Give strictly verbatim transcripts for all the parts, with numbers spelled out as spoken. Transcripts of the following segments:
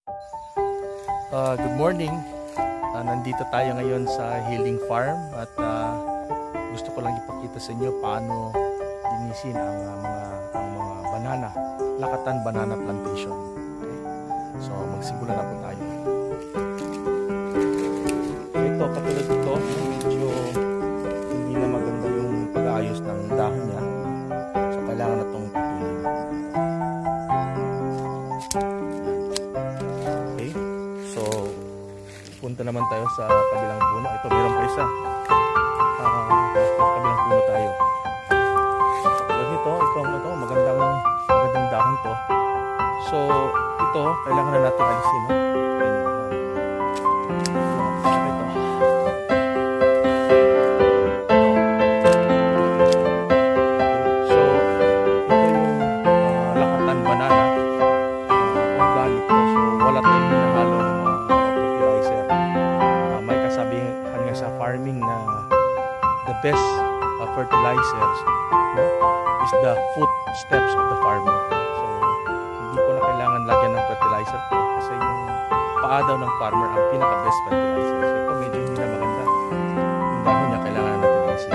Uh, good morning. Uh, nandito tayo ngayon sa Healing Farm at uh, gusto ko lang ipakita sa inyo paano linisin ang uh, mga ang mga banana, Lakatan Banana Plantation. Okay? So magsimula na po tayo. Ito, katulad ito, medyo hindi na maganda yung pag-aayos ng dahon niya. So kailangan na itong putulin. Okay? So punta naman tayo sa kabilang puno. Ito, meron pa isa. Uh, sa kabilang puno tayo. Tulad nito, ito, ito, magandang, magandang dahon to. So, ito, kailangan na natin alisin. No? Ito. So, ito yung uh, Lakatan Banana. Uh, organic to. So, wala tayong hinahalong sa farming na the best uh, fertilizers, no, is the footsteps of the farmer. So hindi ko na kailangan lagyan ng fertilizer to kasi yung paa daw ng farmer ang pinaka best fertilizer. So ito medyo hindi na maganda yung dahon niya, kailangan na natin alisin.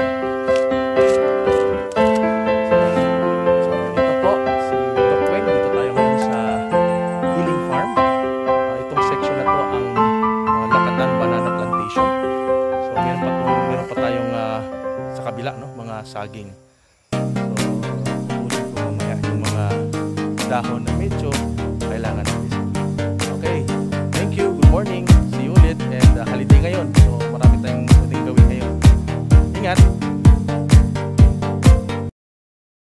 So, so ito po si Doc Weng, dito tayo ngayon sa Healing Farm. Uh, itong section na to ang uh, Lakatan Banana Plantation. Meron pa, itong, meron pa tayong uh, sa kabila, no? Mga saging. So, ulit ko mamaya yung mga dahon na medyo kailangan natin. Okay, thank you, good morning, see you ulit, and uh, holiday ngayon.